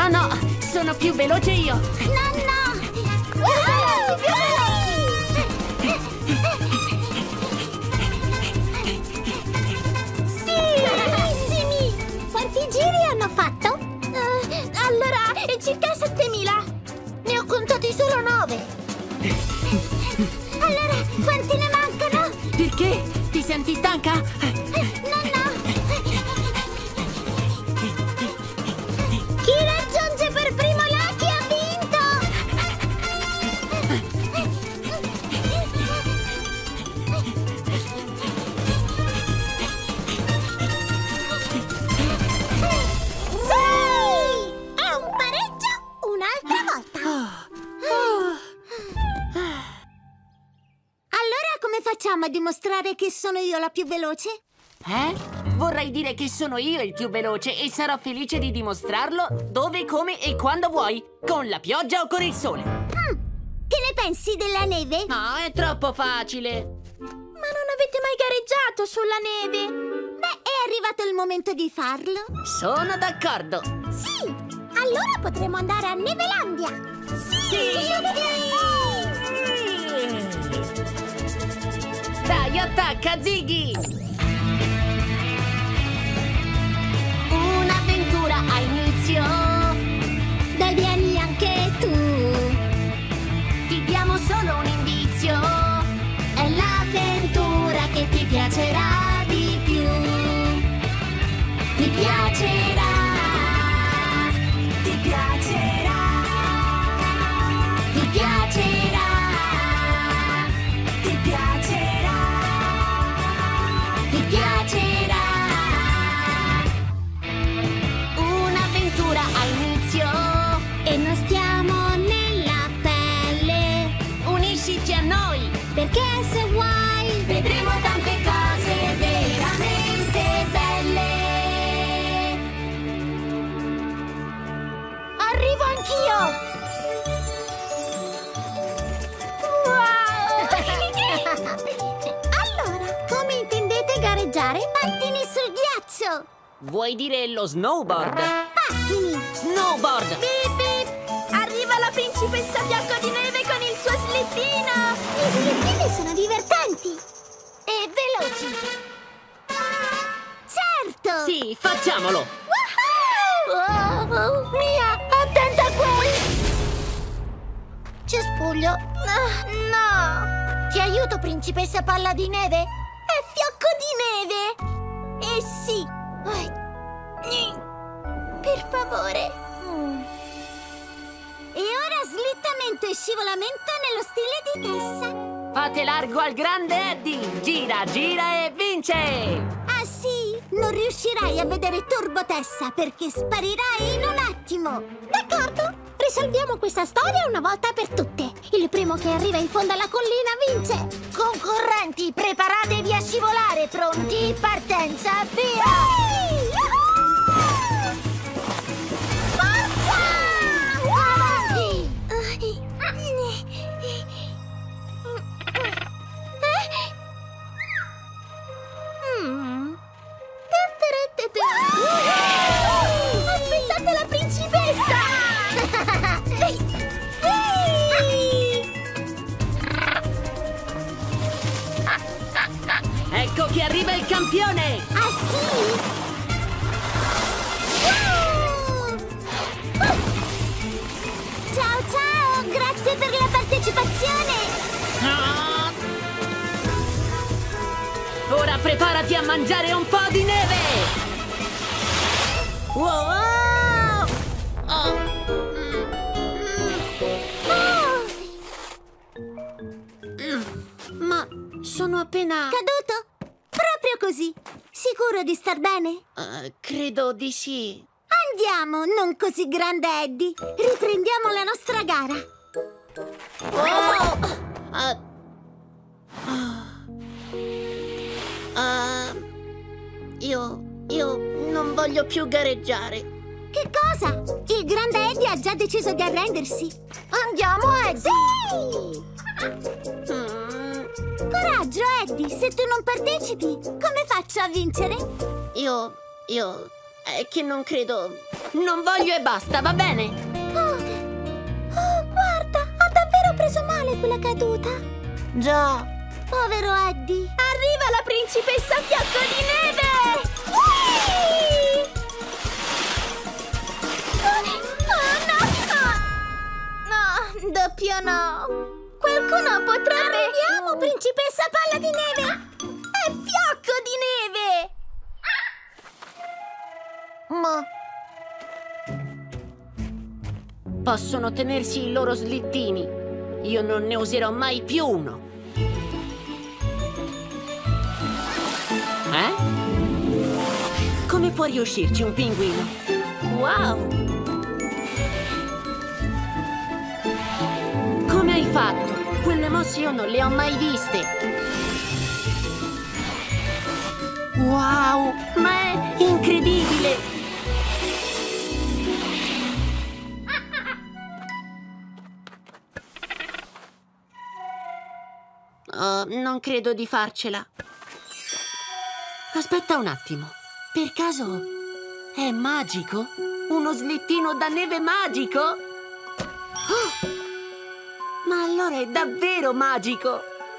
No, no, sono più veloce io. No! Più veloci! Sì! Bravissimi! Quanti giri hanno fatto? Allora, circa 7000. Ne ho contati solo 9. Allora, quanti ne mancano? Perché? Ti senti stanca? No! Chi raggiunge per primo Lucky ha vinto! Sì! È un pareggio un'altra volta! Allora come facciamo a dimostrare che sono io la più veloce? Vorrei dire che sono io il più veloce e sarò felice di dimostrarlo dove, come e quando vuoi. Con la pioggia o con il sole. Che ne pensi della neve? No, è troppo facile. Ma non avete mai gareggiato sulla neve? Beh, è arrivato il momento di farlo. Sono d'accordo. Sì! Allora potremo andare a Nevelandia! Dai, attacca, Ziggy! Un'avventura ha inizio. Dai, vieni anche tu. Ti diamo solo un indizio. È l'avventura che ti piacerà di più. Ti piacerà. Ti piacerà. Ti piacerà. Ti piacerà. Ti piacerà. Un'avventura ha inizio e non stiamo nella pelle. Unisciti a noi! Perché se vuoi vedremo tante cose veramente belle. Arrivo anch'io! Wow! Allora, come intendete gareggiare? Pattini sul ghiaccio! Vuoi dire lo snowboard? Pattini! Snowboard! Bip bip! Arriva la principessa Fiocco di Neve con il suo slittino! I slittini sono divertenti! E veloci! Certo! Sì, facciamolo! Woohoo! Mia, attenta a quel! Cespuglio! No! Ti aiuto, principessa Palla di Neve? È Fiocco di Neve! Eh sì! Per favore! E ora slittamento e scivolamento nello stile di Tessa! Fate largo al grande Eddie! Gira, gira e vince! Ah sì? Non riuscirai a vedere Turbo Tessa perché sparirai in un attimo! D'accordo! Risolviamo questa storia una volta per tutte! Il primo che arriva in fondo alla collina vince! Concorrenti, preparatevi a scivolare! Pronti? Partenza, via! Sì! Forza! Avanti! Aspettate la principessa! Ecco che arriva il campione! Ah sì? Ciao ciao! Grazie per la partecipazione! Ah! Ora preparati a mangiare un po' di neve! Wow! Oh. Ma sono appena... Caduto? Proprio così! Sicuro di star bene? credo di sì. Andiamo, non così grande Eddie! Riprendiamo la nostra gara! Io non voglio più gareggiare. Che cosa? Il grande Eddie ha già deciso di arrendersi! Andiamo, Eddie! Sì! Coraggio, Eddie! Se tu non partecipi, come faccio a vincere? Io È che non credo... Non voglio e basta, va bene? Oh, guarda, ha davvero preso male quella caduta. Già. Povero Eddie. Arriva la principessa Fiocco di Neve! No, doppio no. Qualcuno potrebbe... Arriviamo, principessa Palla di Neve! È Fiocco di Neve! Ma... Possono tenersi i loro slittini. Io non ne userò mai più uno. Come può riuscirci un pinguino? Wow! Come hai fatto? Quelle mosse io non le ho mai viste. Wow! Ma è incredibile! Non credo di farcela. Aspetta un attimo. Per caso è magico? Uno slittino da neve magico? Oh! Ma allora è davvero magico!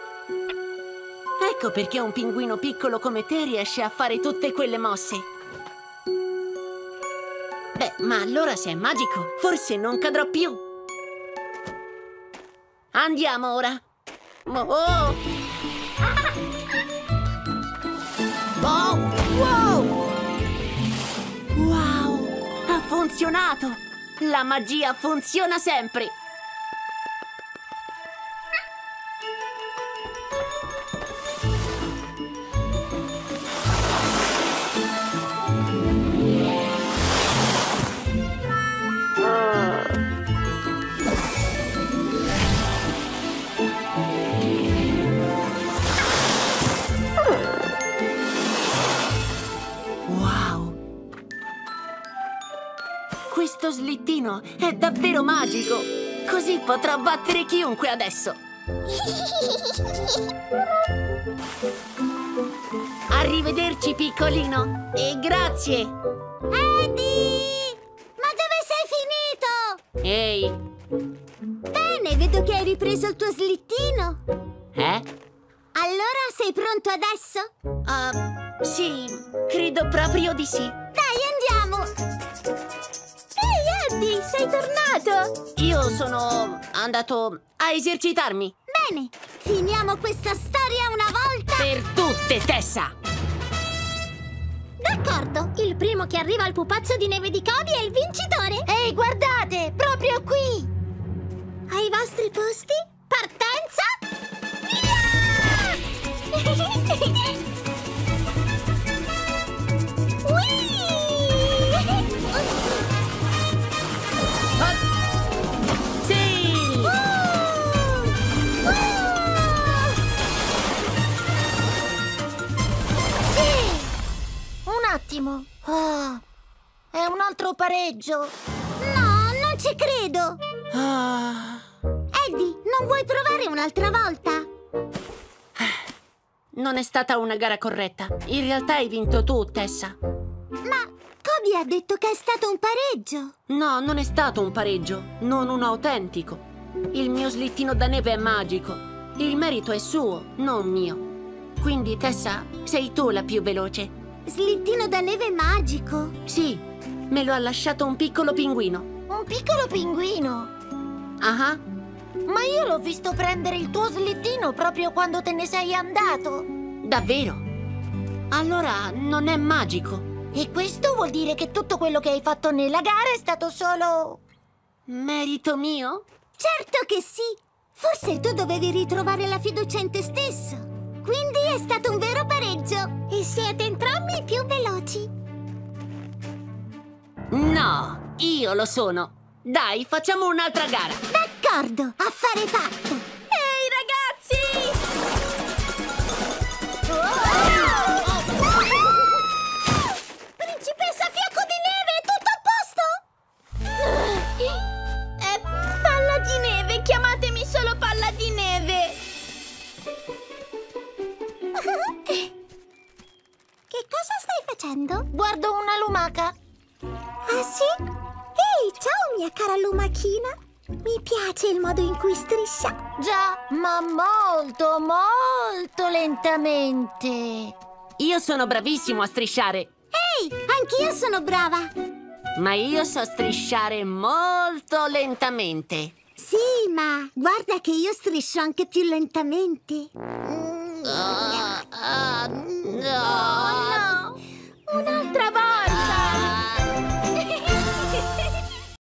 Ecco perché un pinguino piccolo come te riesce a fare tutte quelle mosse. Beh, ma allora se è magico, forse non cadrò più. Andiamo ora. Oh! Oh! Wow! Wow! Ha funzionato! La magia funziona sempre! Questo slittino è davvero magico! Così potrò battere chiunque adesso! Arrivederci, piccolino! E grazie! Eddie! Ma dove sei finito? Ehi! Bene, vedo che hai ripreso il tuo slittino. Allora sei pronto adesso? Sì, credo proprio di sì. Dai, andiamo! Ehi, Eddie, sei tornato! Io sono andato a esercitarmi. Bene, finiamo questa storia una volta! Per tutte, Tessa! D'accordo, il primo che arriva al pupazzo di neve di Cody è il vincitore! Ehi, guardate, proprio qui! Ai vostri posti? Partenza! Sì! Sì! Un attimo. Oh, è un altro pareggio. No, non ci credo! Eddie, non vuoi provare un'altra volta? Non è stata una gara corretta. In realtà hai vinto tu, Tessa. Ma Cody ha detto che è stato un pareggio. No, non è stato un pareggio, non un autentico. Il mio slittino da neve è magico. Il merito è suo, non mio. Quindi, Tessa, sei tu la più veloce. Slittino da neve magico? Sì, me lo ha lasciato un piccolo pinguino. Un piccolo pinguino? Ah, Ma io l'ho visto prendere il tuo slittino proprio quando te ne sei andato. davvero? Allora non è magico. E questo vuol dire che tutto quello che hai fatto nella gara è stato solo... Merito mio? Certo che sì! Forse tu dovevi ritrovare la fiducia in te stesso. Quindi è stato un vero pareggio. E siete entrambi i più veloci. No, io lo sono. Dai, facciamo un'altra gara. D'accordo, affare fatto. Ehi, ragazzi! Principessa Fiocco di Neve, è tutto a posto? È Palla di Neve, chiamatemi solo Palla di Neve. Che cosa stai facendo? Guardo una lumaca. Ah, sì? Ehi, ciao, mia cara lumachina. Mi piace il modo in cui striscia. Già, ma molto, molto lentamente. Io sono bravissimo a strisciare, Ehi, anch'io sono brava. ma io so strisciare molto lentamente. Sì, ma guarda che io striscio anche più lentamente. No!